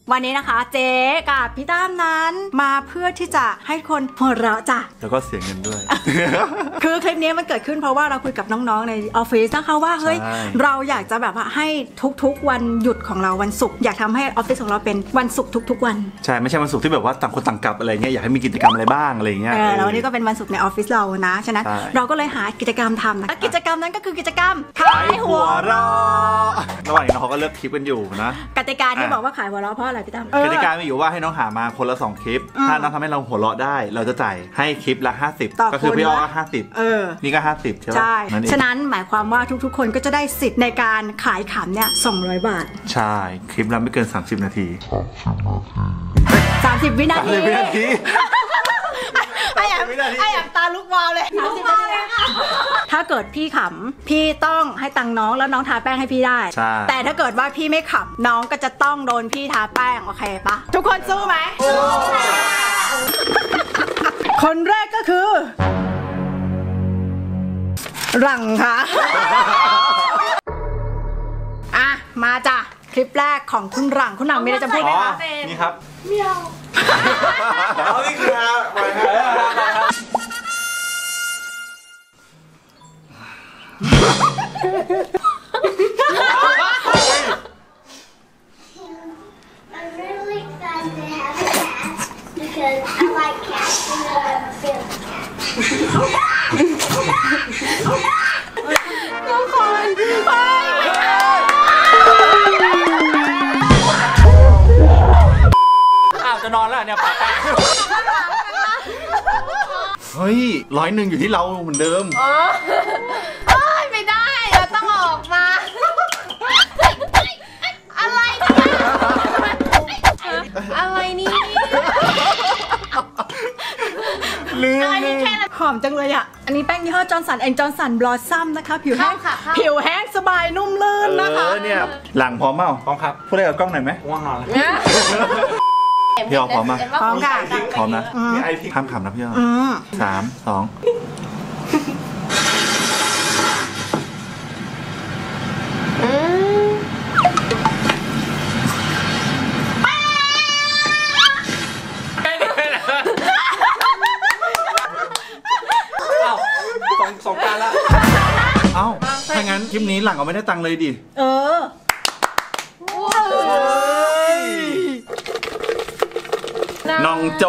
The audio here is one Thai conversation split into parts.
วันนี้นะคะเจ๊กับพี่ตั้มนั้นมาเพื่อที่จะให้คนหัวเราะจ้ะแล้วก็เสียเงินด้วยคือคลิปนี้มันเกิดขึ้นเพราะว่าเราคุยกับน้องๆในออฟฟิศนะคะว่าเฮ้ยเราอยากจะแบบว่าให้ทุกๆวันหยุดของเราวันศุกร์อยากทำให้ออฟฟิศของเราเป็นวันศุกร์ทุกๆวันใช่ไม่ใช่วันศุกร์ที่แบบว่าต่างคนต่างกลับอะไรเงี้ยอยากให้มีกิจกรรมอะไรบ้างอะไรเงี้ยแล้ววันนี้ก็เป็นวันศุกร์ในออฟฟิศเรานะฉะนั้นเราก็เลยหากิจกรรมทำนะกิจกรรมนั้นก็คือกิจกรรมขายหัวเราะระหว่างนี้น้องเขาก็เลือกคลิปกันอยู่นะกติกาที่บอกว่าขายหัวเราะเพราะอะไรพี่ตั้มกติกามีอยู่ว่าให้น้องหามาคนละ2คลิปถ้าน้องทำให้เราหัวเราะได้เราจะจ่ายให้คลิปละ50ก็คือพี่อ้อก็50นี่ก็50ใช่ไหมใช่ฉะนั้นหมายความว่าทุกๆคนก็จะได้สิทธิ์ในการขายขำเนี่ย200 บาทใช่คลิปละไม่เกิน30 นาที 30 วินาทีไอ้อย่างตาลุกวาวเลย30 นาทีถ้าเกิดพี่ขำพี่ต้องให้ตังน้องแล้วน้องทาแป้งให้พี่ได้แต่ถ้าเกิดว่าพี่ไม่ขำน้องก็จะต้องโดนพี่ทาแป้งโอเคปะทุกคนสู้ไหมคนแรกก็คือหลังค่ะอ่ะมาจ้ะคลิปแรกของคุณหลังมีอะไรจะพูดไหมคะนี่ครับเมียวเอานี่คือฮะไปฮะ I'm really excited to have a cat because I like cats and I love film cats. ทุกคนจะนอนแล้วเนี่ยปากเฮ้ย101อยู่ที่เราเหมือนเดิมไม่ได้เราต้องออกมาอะไรนี่ลืมหอมจังเลยอ่ะอันนี้แป้งยี่ห้อจอห์นสันจอห์นสันบลอสซัมนะคะผิวแห้งสบายนุ่มลื่นนะคะเนี่ยหลังพร้อมเปล่าพร้อมครับพูดอะไรกับกล้องหน่อยไหมว่างนอนพี่อ้อพร้อมมั้ยพร้อมค่ะพร้อมนะห้ามขำนะพี่อ้อ3 2 สงการละถ้างั้นคลิปนี้หลังเอาไม่ได้ตังค์เลยดิน้องโจ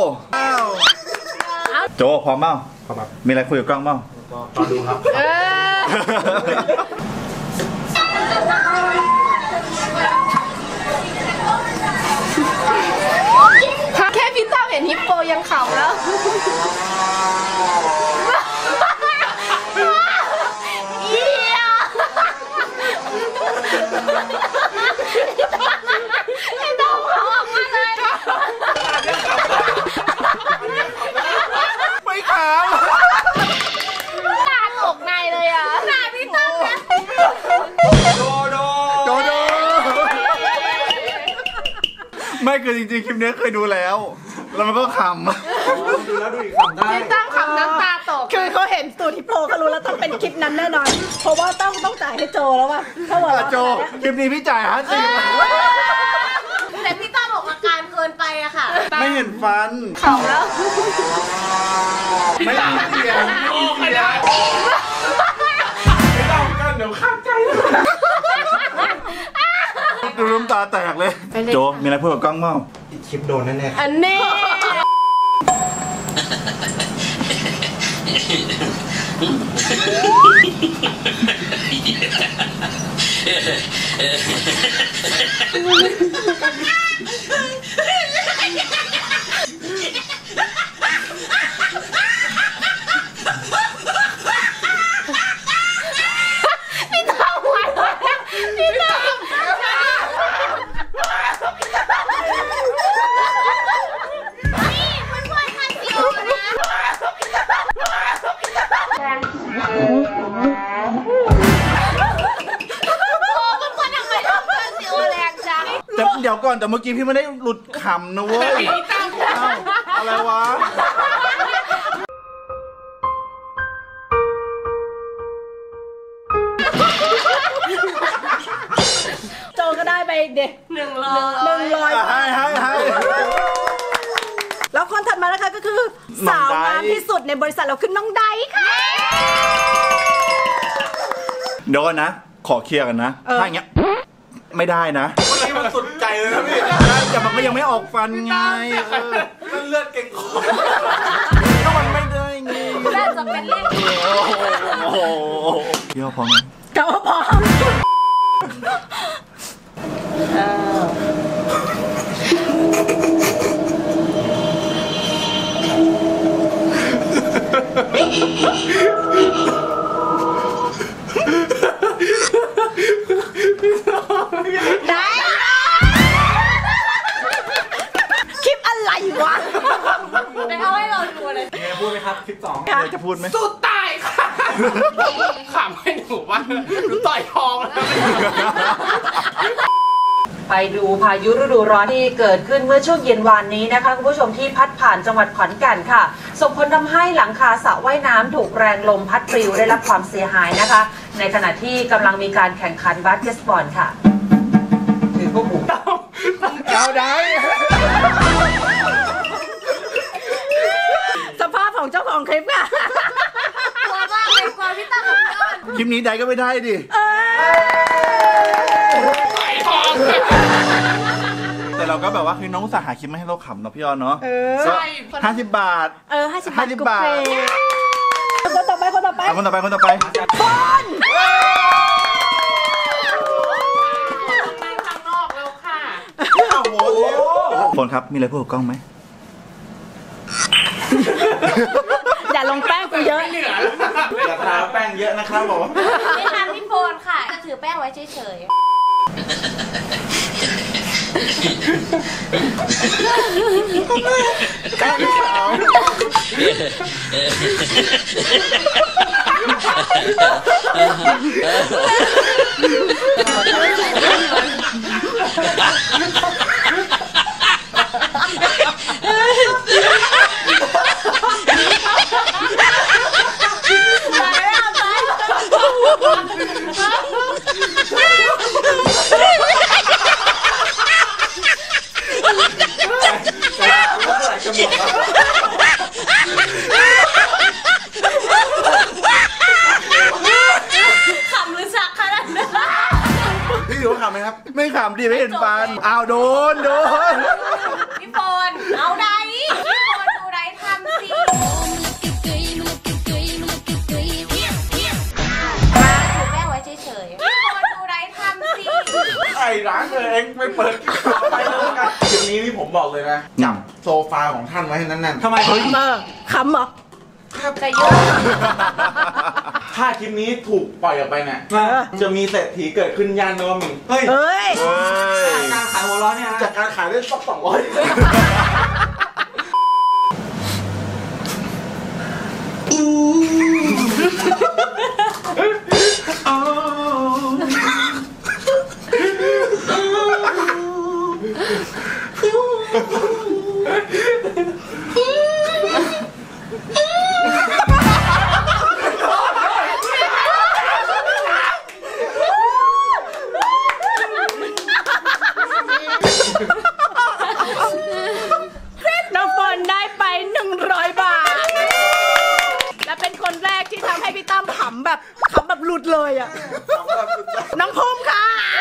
โจพร้อมเปล่ามีอะไรคุยกับกล้องเปล่าตอนดูครับแค่พี่ตั้มเห็นฮิปโปยังเข่าแล้วไม่คือจริงๆคลิปนี้เคยดูแล้วมันก็ขำดูแล้วดูอีกขำได้ตั้งขำน้ำตาตกคือเขาเห็นตูดฮิปโปเขารู้แล้วต้องเป็นคลิปนั้นแน่นอนเพราะว่าต้องจ่ายให้โจแล้วว่ะถ้าว่าโจคลิปนี้พี่จ่าย50 แต่พี่ตั้งออกอาการเกินไปอะค่ะไม่เห็นฟันขำแล้วไม่เสียงไม่ต้องกันเดี๋ยวขาดใจดูน้ำตาแตกเลยโจมีอะไรพูดกับกล้องบ้างคลิปโดนแน่ๆอันนี้เดี๋ยวก่อนแต่เมื่อกี้พี่ไม่ได้หลุดขำนะเว้ยอะไรวะโจก็ได้ไปอีกเด็ก 100ให้แล้วคนถัดมานะคะก็คือสาวงามที่สุดในบริษัทเราคือน้องไดค่ะเดี๋ยวนะขอเคลียร์กันนะถ้าอย่างเงี้ยไม่ได้นะวันนี้มันสุดใจเลยนะพี่แต่มันก็ยังไม่ออกฟันไงมันเลือดเก่งคอก็มันไม่ได้ไงน่าจะเป็นเล่นโอ้โหเที่ยวพร้อมก็พร้อมได้คลิปอะไรวะไปเอาให้เราดูเลยพูดไหมครับคลิป2 จะพูดไหมสุดตายค่ะขำให้หนูว่าหนูต่อยทองแล้วไปดูพายุฤดูร้อนที่เกิดขึ้นเมื่อช่วงเย็นวานนี้นะคะคุณผู้ชมที่พัดผ่านจังหวัดขอนแก่นค่ะส่งผลทำให้หลังคาสระว่ายน้ำถูกแรงลมพัดปลิวได้รับความเสียหายนะคะในขณะที่กำลังมีการแข่งขันบาสเกตบอลค่ะถือพวกหมูเอาได้สภาพของเจ้าของคลิปอะกลัวมากเลยกลัวพี่ตั้งกับพี่อ้นคลิปนี้ได้ก็ไม่ได้ดิแต่เราก็แบบว่าคือน้องอุตส่าห์หาคลิปมาให้เราขำเนาะพี่อ้อนเนาะใช่ 50 บาท 50 บาทคนต่อไปคนต่อไปคนไปข้างนอกแล้วค่ะคนครับมีอะไรพูดกับกล้องไหมอย่าลงแป้งกูเยอะอย่าทาแป้งเยอะนะครับผมไม่ทำพี่โฟนค่ะจะถือแป้งไว้เฉยๆแป้งขาวไม่ขำดิไม่เห็นฟันอ้าวโดนพี่โฟนเอาไดพี่โฟนดูไดทำสิมาถือแป้งไว้เฉยๆพี่โฟนดูไดทำสิไอ้ร้านเองไม่เปิดไปเลยกันคลิปนี้นี่ผมบอกเลยนะจับโซฟาของท่านไว้ให้นั่นๆทำไมขำเหรอจะยุ่งถ้าคลิปนี้ถูกปล่อยออกไปเนี่ยจะมีเศรษฐีเกิดขึ้นย่านนวมินเฮ้ยการขายหัวร้อนเนี่ยจากการขายได้สัก200 น้องฝนได้ไป100 บาทและเป็นคนแรกที่ทำให้พี่ตั้มขำแบบหลุดเลยอ่ะน้องภูมิค่ะ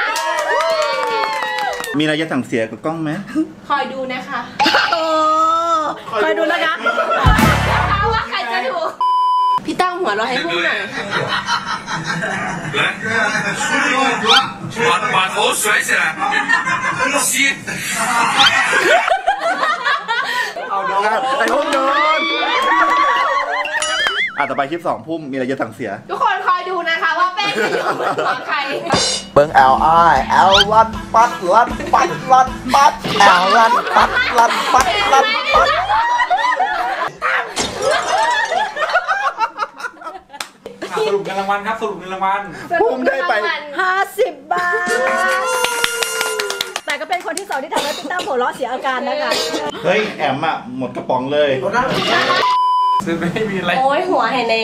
มีอะไรจะสั่งเสียกับกล้องไหมคอยดูนะคะคอยดูนะคะว่าใครจะถูกพี่ตั้งหัวเราให้พูดหน่อย把头甩起来吸เอาโดนไอ้พุ่มโดนต่อไปคลิป2พุ่มมีอะไรจะสั่งเสียทุกคนคอยดูนะคะว่าแป้งจะอยู่บนหัวใครเบิ้งแอลลัดปัดแอลลัดปัดสรุปเงินรางวัลครับสรุปเงินรางวัลพุ่มได้ไป 50 บาทแต่ก็เป็นคนที่2ที่ทำให้พี่ตั้มหัวเราะเสียอาการนะคะเฮ้ยแอมอะหมดกระป๋องเลยซื้อไม่มีอะไรโอ้ยหัวแห่แน่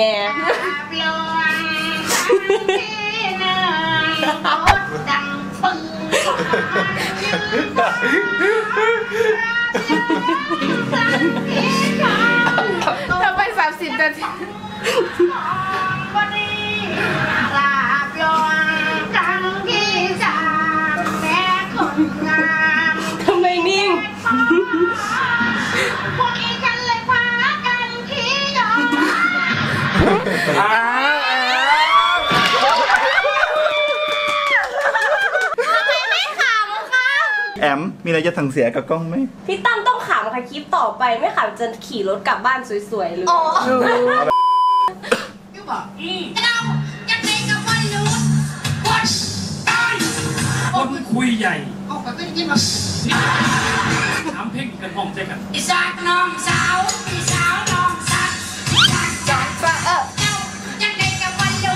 ทำไป30 นาทีวันนี้ลาบลงครั้งที่3แม่คนงามทำไมนิ่งพวกนี้ฉันเลยพากันขี่ยอแอมมีอะไรจะสั่งเสียกับกล้องไหมพี่ตั้มต้องขำค่ะคลิปต่อไปไม่ขำจะขี่รถกลับบ้านสวยๆเลยคนคุยใหญ่ถามเพ่งกันห้องใจกันอีสากน้องสาวอีสาวน้องสักจักฟ้ายังได้กับวันรู้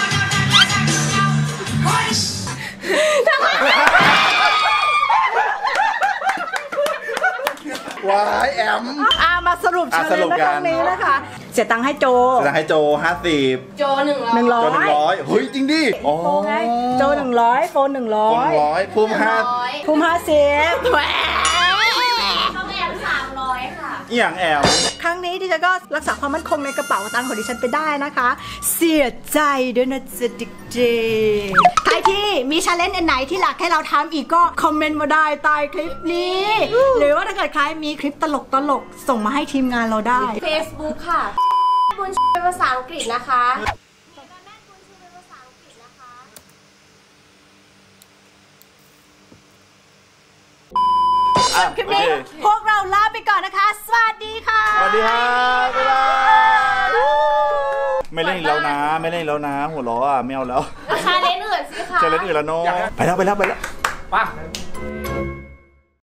ว้ายแอมมาสรุปเฉลยในครั้งนี้นะคะ เสียตังค์ให้โจจะให้โจ50 โจ100 โจ100เฮ้ยจริงดิอ๋อโฟไงโจ100โฟน100 ภูมิภูมิ50แหวเขาแอบ300 ค่ะอีหยังแอมครั้งนี้ดิฉันก็รักษาความมั่นคงในกระเป๋าตังค์ของดิฉันไปได้นะคะ เสียใจด้วยนะจ๊ะเด็กๆใครที่มีชาเลนจ์อันไหนที่อยากให้เราทำอีกก็คอมเมนต์มาได้ใต้คลิปนี้ หรือว่าถ้าเกิดใครมีคลิปตลกส่งมาให้ทีมงานเราได้ Facebook ค่ะบุญชูเป็นภาษาอังกฤษนะคะคลิปนี้พวกเราลาไปก่อนนะคะ สวัสดีค่ะสวัสดีครับบ๊ายบายไม่เล่นอีกแล้วนะ ไม่เล่นอีกแล้วนะ หัวล้ออ่ะไม่เอาแล้วชาเลนจ์อื่นสิคะจะเล่นอื่นแล้วเนาะไปแล้วป่ะ